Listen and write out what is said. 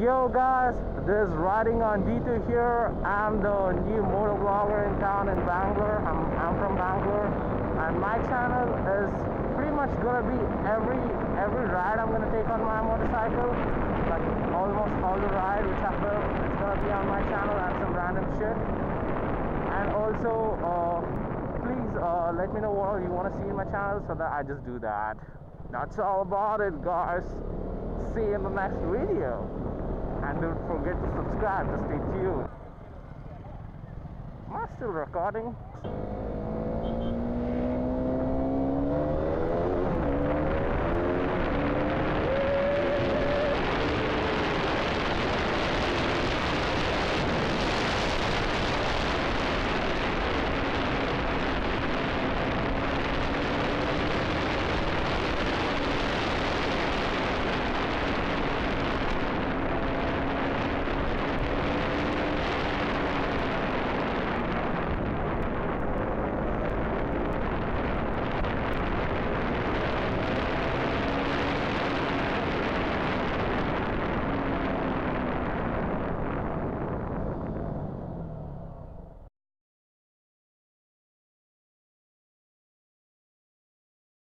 Yo guys, this is Riding on D2 here. I'm the new motovlogger in town in Bangalore. I'm from Bangalore, and my channel is pretty much gonna be every ride I'm gonna take on my motorcycle, like almost all the ride which I film. It's gonna be on my channel and some random shit. And also, please let me know what all you want to see in my channel so that I just do that. That's all about it, guys. See you in the next video. And don't forget to subscribe, just stay tuned. Am I still recording?